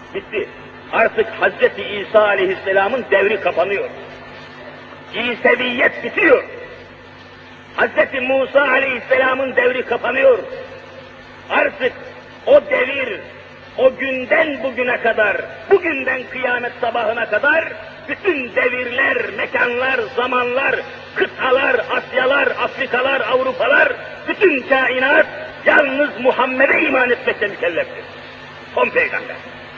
Bitti. Artık Hazreti İsa Aleyhisselam'ın devri kapanıyor. İseviyet bitiyor. Hazreti Musa Aleyhisselam'ın devri kapanıyor. Artık o devir, o günden bugüne kadar, bugünden kıyamet sabahına kadar bütün devirler, mekanlar, zamanlar, kıtalar, Asyalar, Afrikalar, Avrupalar, bütün kainat yalnız Muhammed'e iman etmekle mükelleftir. Son peygamber.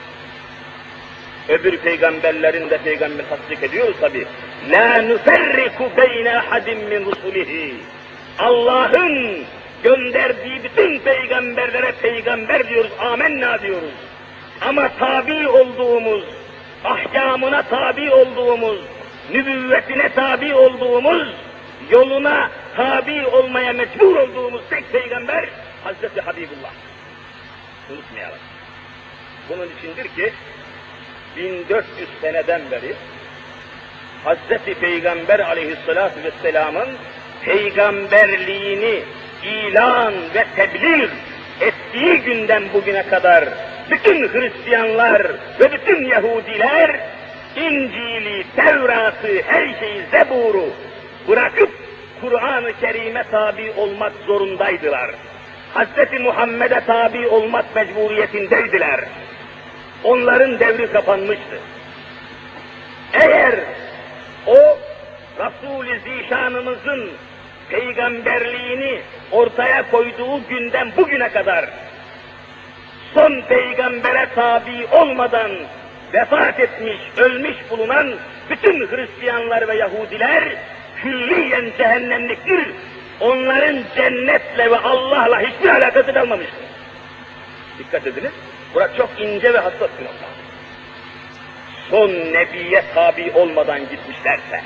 Öbür peygamberlerin de peygamber tasdik ediyoruz tabi. La nuferriku beyne ahadim min rusulihi. Allah'ın gönderdiği bütün peygamberlere peygamber diyoruz, amenna diyoruz. Ama tabi olduğumuz, ahkamına tabi olduğumuz, nübüvvetine tabi olduğumuz, yoluna tabi olmaya mecbur olduğumuz tek peygamber Hazreti Habibullah. Unutmayalım. Bunun içindir ki 1400 seneden beri Hazreti Peygamber Aleyhisselatü Vesselam'ın peygamberliğini ilan ve tebliğ ettiği günden bugüne kadar bütün Hristiyanlar ve bütün Yahudiler İncil'i, Tevrat'ı, her şeyi, Zebur'u bırakıp Kur'an-ı Kerim'e tabi olmak zorundaydılar. Hazreti Muhammed'e tabi olmak mecburiyetindeydiler. Onların devri kapanmıştı. Eğer o Resul-i Zişanımızın peygamberliğini ortaya koyduğu günden bugüne kadar son peygambere tabi olmadan vefat etmiş, ölmüş bulunan bütün Hristiyanlar ve Yahudiler külliyen cehennemliktir. Onların cennetle ve Allah'la hiçbir alakası kalmamıştır. Dikkat ediniz, burası çok ince ve hassas bir nokta. Son nebiye tabi olmadan gitmişlerse.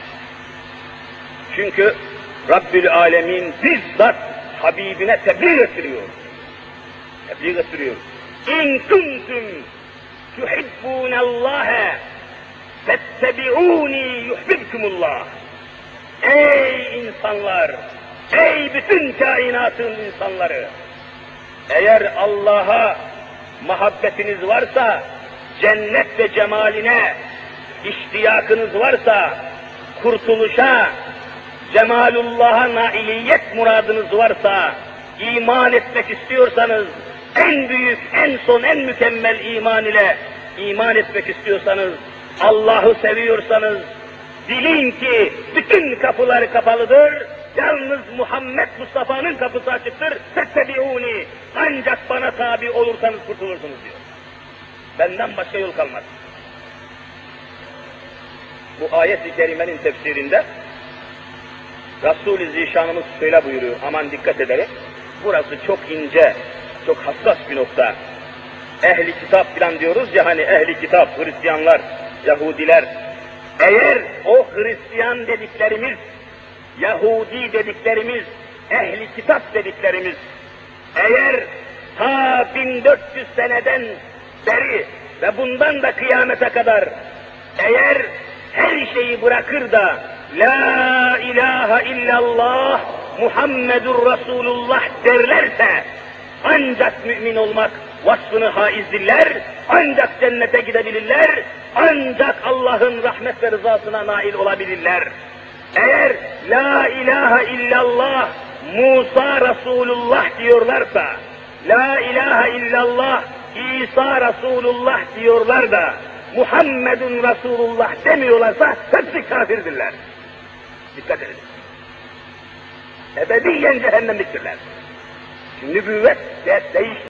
Çünkü Rabbül Alemin bizzat Habibine tebliğ ettiriyor. Tebliğ ettiriyor. İn kuntum tuhibbûnallâhe fettebi'ûnî yuhbibkumullah. Ey insanlar! Ey bütün kainatın insanları! Eğer Allah'a muhabbetiniz varsa, cennet ve cemaline iştiyakınız varsa, kurtuluşa, cemalullah'a nailiyet muradınız varsa, iman etmek istiyorsanız, en büyük, en son, en mükemmel iman ile iman etmek istiyorsanız, Allah'ı seviyorsanız, bilin ki bütün kapılar kapalıdır, yalnız Muhammed Mustafa'nın kapısı açıktır. Fettebi'ûni, ancak bana tabi olursanız kurtulursunuz diyor. Benden başka yol kalmaz. Bu ayet-i kerimenin tefsirinde Resul-i Zişanımız şöyle buyuruyor, aman dikkat edelim. Burası çok ince, çok hassas bir nokta. Ehli kitap filan diyoruz ya hani, ehli kitap, Hristiyanlar, Yahudiler. Eğer o Hristiyan dediklerimiz, Yahudi dediklerimiz, ehli kitap dediklerimiz, eğer ta 1400 seneden beri ve bundan da kıyamete kadar eğer her şeyi bırakır da La ilahe illallah Muhammedur Resulullah derlerse ancak mümin olmak vasfını haizdirler, ancak cennete gidebilirler, ancak Allah'ın rahmet ve rızasına nail olabilirler. Eğer La ilahe illallah Musa Resulullah diyorlarsa, La ilahe illallah İsa Resulullah diyorlar da Muhammedun Resulullah demiyorlarsa hepsi kafirdirler. Dikkat edin. Ebediyen cehennemliktirler. Nübüvvet değiş